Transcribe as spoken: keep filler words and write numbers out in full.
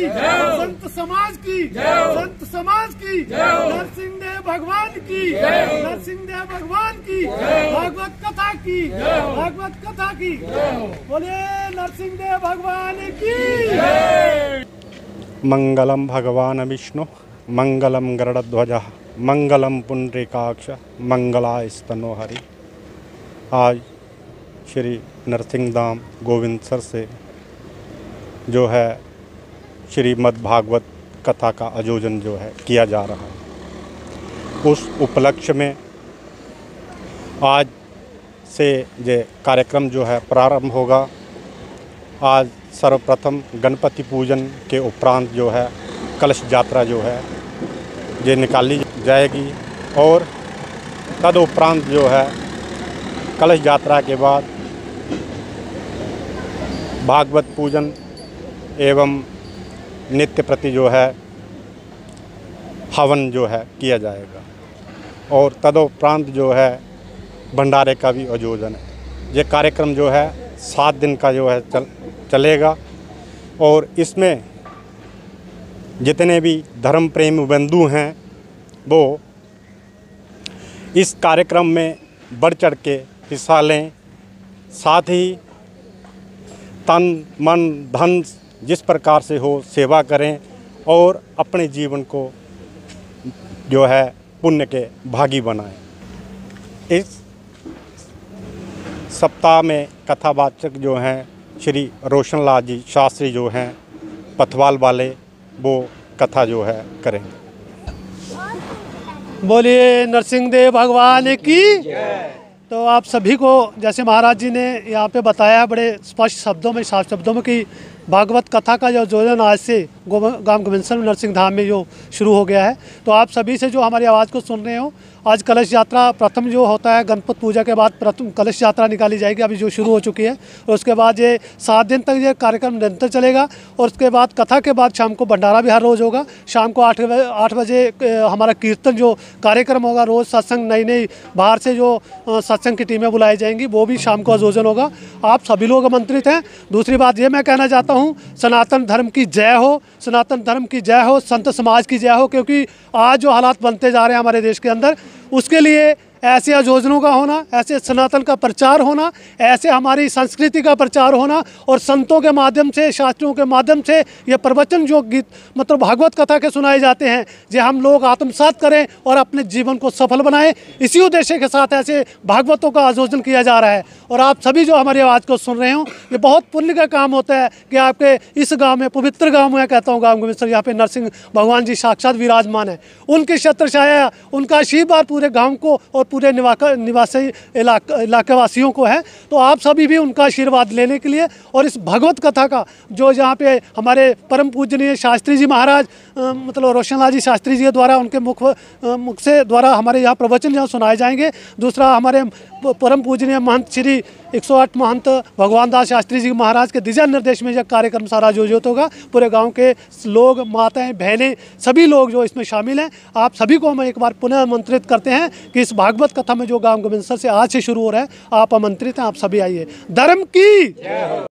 संत समाज की, संत समाज की, नरसिंह देव भगवान की, नरसिंह देव भगवान की, भागवत कथा की, भागवत कथा की, बोले नरसिंह देव भगवान की। मंगलम भगवान विष्णु, मंगलम गरुड़ध्वज, मंगलम पुंडरीकाक्ष, मंगलाय स्तनो हरि। आज श्री नरसिंह धाम गोविंदसर से जो है श्रीमद् भागवत कथा का आयोजन जो है किया जा रहा है। उस उपलक्ष्य में आज से ये कार्यक्रम जो है प्रारंभ होगा। आज सर्वप्रथम गणपति पूजन के उपरांत जो है कलश यात्रा जो है ये निकाली जाएगी और तदुपरांत जो है कलश यात्रा के बाद भागवत पूजन एवं नित्य प्रति जो है हवन जो है किया जाएगा और तदुपरांत जो है भंडारे का भी आयोजन है। ये कार्यक्रम जो है सात दिन का जो है चल चलेगा और इसमें जितने भी धर्म प्रेमी बंधु हैं वो इस कार्यक्रम में बढ़ चढ़ के हिस्सा लें। साथ ही तन मन धन जिस प्रकार से हो सेवा करें और अपने जीवन को जो है पुण्य के भागी बनाएं। इस सप्ताह में कथावाचक जो हैं श्री रोशनलाल जी शास्त्री जो हैं पथवाल वाले, वो कथा जो है करेंगे। बोलिए नरसिंह देव भगवान की। तो आप सभी को जैसे महाराज जी ने यहाँ पे बताया बड़े स्पष्ट शब्दों में साफ शब्दों में कि भागवत कथा का जो आयोजन आज से गांव गोविंदसर में नरसिंह धाम में जो शुरू हो गया है। तो आप सभी से जो हमारी आवाज़ को सुन रहे हो, आज कलश यात्रा प्रथम जो होता है गणपति पूजा के बाद प्रथम कलश यात्रा निकाली जाएगी, अभी जो शुरू हो चुकी है। और उसके बाद ये सात दिन तक ये कार्यक्रम निरंतर चलेगा और उसके बाद कथा के बाद शाम को भंडारा भी हर रोज़ होगा। शाम को आठ बजे आठ बजे हमारा कीर्तन जो कार्यक्रम होगा, रोज़ सत्संग नई नई बाहर से जो सत्संग की टीमें बुलाई जाएंगी वो भी शाम को आयोजन होगा। आप सभी लोग आमंत्रित हैं। दूसरी बात ये मैं कहना चाहता हूँ, सनातन धर्म की जय हो, सनातन धर्म की जय हो, संत समाज की जय हो। क्योंकि आज जो हालात बनते जा रहे हैं हमारे देश के अंदर, उसके लिए ऐसे आयोजनों का होना, ऐसे सनातन का प्रचार होना, ऐसे हमारी संस्कृति का प्रचार होना और संतों के माध्यम से, शास्त्रों के माध्यम से ये प्रवचन जो गीत मतलब भागवत कथा के सुनाए जाते हैं, जे हम लोग आत्मसात करें और अपने जीवन को सफल बनाएं। इसी उद्देश्य के साथ ऐसे भागवतों का आयोजन किया जा रहा है। और आप सभी जो हमारी आवाज़ को सुन रहे हो, ये बहुत पुण्य का काम होता है कि आपके इस गाँव में, पवित्र गाँव में कहता हूँ गाँव गोविंदसर, यहाँ पे नरसिंह भगवान जी साक्षात विराजमान है। उनकी छत्र छाया, उनका आशीर्वाद पूरे गाँव को और पूरे निवासी निवासी इलाका इलाके वासियों को है। तो आप सभी भी उनका आशीर्वाद लेने के लिए और इस भगवत कथा का जो यहाँ पे हमारे परम पूजनीय शास्त्री जी महाराज मतलब रोशनलाल जी शास्त्री जी द्वारा उनके मुख मुख से द्वारा हमारे यहाँ प्रवचन जहाँ सुनाए जाएंगे। दूसरा हमारे परम पूजनीय महंत श्री एक सौ आठ महंत भगवान दास शास्त्री जी महाराज के दिशा निर्देश में यह कार्यक्रम सारा आयोजित होगा। पूरे गांव के लोग, माताएं, बहनें, सभी लोग जो इसमें शामिल हैं, आप सभी को हम एक बार पुनः आमंत्रित करते हैं कि इस भागवत कथा में जो गांव गोविंदसर से आज से शुरू हो रहा है, आप आमंत्रित हैं। आप सभी आइए। धर्म की